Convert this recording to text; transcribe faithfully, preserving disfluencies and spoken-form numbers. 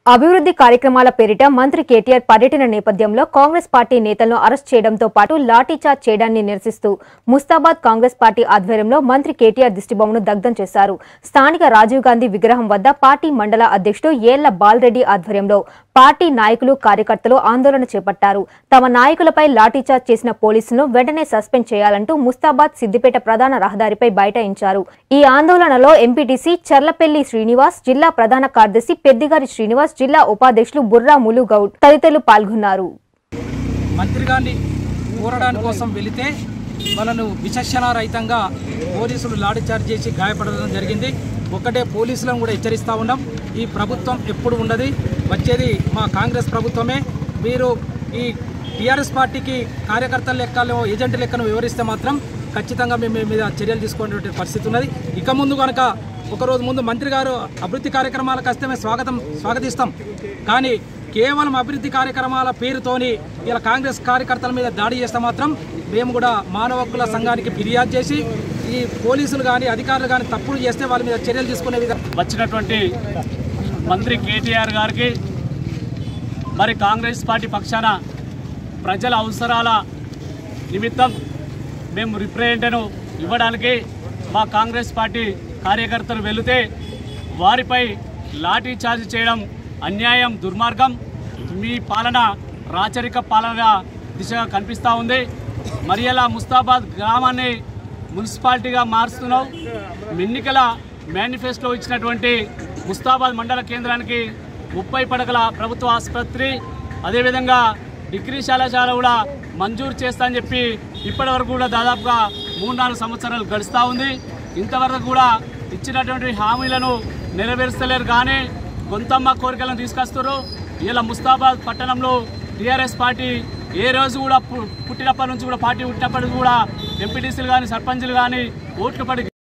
అభివృద్ధి కార్యక్రమాల పేరిట మంత్రి కేటీఆర్ పర్యటన నేపథ్యంలో కాంగ్రెస్ పార్టీ నేతలను అరెస్ట్ చేయడంతో పాటు లాఠీచార్జ్ చేయడాన్ని నిరసిస్తూ ముస్తాబాద్ కాంగ్రెస్ పార్టీ ఆధ్వర్యంలో మంత్రి కేటీఆర్ దిష్టిబొమ్మను దగ్ధం చేశారు. స్థానిక రాజీవ్ గాంధీ విగ్రహం వద్ద పార్టీ మండల అధ్యక్షుడు ఏళ్ల బాలరెడ్డి ఆధ్వర్యంలో పార్టీ నాయకులు కార్యకర్తలు ఆందోళన చేపట్టారు. తమ నాయకులపై లాఠీచార్జ్ చేసిన పోలీసులను వెంటనే సస్పెండ్ చేయాలంటూ ముస్తాబాద్ సిద్దిపేట ప్రధాన రహదారిపై బైఠాయించారు. ఈ ఆందోళనలో ఎంపీటీసీ చర్లపల్లి శ్రీనివాస్, జిల్లా ప్రధాన కార్యదర్శి పెద్దిగారి శ్రీనివాస్, జిల్లా ఉపాధ్యక్షులు బుర్రా ములుగౌడ్ తదితరులు పాల్గొన్నారు. మంత్రి గారిని కోరడానికి కోసం వెళితే వాళ్ళను విచక్షణ రహితంగా పోలీసులు లాఠీచార్జ్ చేసి గాయపడడం జరిగింది. ఒక్కటే పోలీసులను కూడా హెచ్చరిస్తూ ఉన్నాం, ఈ ప్రభుత్వం ఎప్పుడు ఉండదు, వచ్చేది మా కాంగ్రెస్ ప్రభుత్వమే. మీరు ఈ టీఆర్ఎస్ పార్టీకి కార్యకర్తల లెక్కలో ఏజెంట్ లెక్కను వివరిస్తే మాత్రం ఖచ్చితంగా మేము మీద చర్యలు తీసుకునే పరిస్థితి ఉన్నది. ఇక ముందు కనుక ఒకరోజు ముందు మంత్రి గారు అభివృద్ధి కార్యక్రమాలకు వస్తే మేము స్వాగతం స్వాగతిస్తాం కానీ కేవలం అభివృద్ధి కార్యక్రమాల పేరుతోని ఇలా కాంగ్రెస్ కార్యకర్తల మీద దాడి చేస్తే మాత్రం మేము కూడా మానవ హక్కుల సంఘానికి ఫిర్యాదు చేసి ఈ పోలీసులు కానీ అధికారులు కానీ తప్పులు చేస్తే వాళ్ళ మీద చర్యలు తీసుకునే విధంగా వచ్చినటువంటి మంత్రి కేటీఆర్ గారికి మరి కాంగ్రెస్ పార్టీ పక్షాన ప్రజల అవసరాల నిమిత్తం మేము రిప్రజెంటేటివ్ను ఇవ్వడానికి మా కాంగ్రెస్ పార్టీ కార్యకర్తలు వెళితే వారిపై లాఠీ చార్జ్ చేయడం అన్యాయం, దుర్మార్గం. మీ పాలన రాచరిక పాలన దిశగా కనిపిస్తూ ఉంది. మరి అలా ముస్తాబాద్ గ్రామాన్ని మున్సిపాలిటీగా మారుస్తున్నావు. ఎన్నికల మేనిఫెస్టో ఇచ్చినటువంటి ముస్తాబాద్ మండల కేంద్రానికి ముప్పై పడకల ప్రభుత్వ ఆసుపత్రి, అదేవిధంగా డిగ్రీ కళాశాల కూడా మంజూరు చేస్తా అని చెప్పి ఇప్పటి వరకు కూడా దాదాపుగా మూడు నాలుగు సంవత్సరాలు గడుస్తూ ఉంది. ఇంతవరకు కూడా ఇచ్చినటువంటి హామీలను నెరవేర్చలేరు కానీ కొంతమ్మ కోరికలను తీసుకొస్తారు. ఇలా ముస్తాబాద్ పట్టణంలో టీఆర్ఎస్ పార్టీ ఏ రోజు కూడా పుట్టినప్పటి నుంచి కూడా పార్టీ పుట్టినప్పటికి కూడా ఎంపీటీసీలు కానీ సర్పంచ్లు కానీ ఓట్లు పడి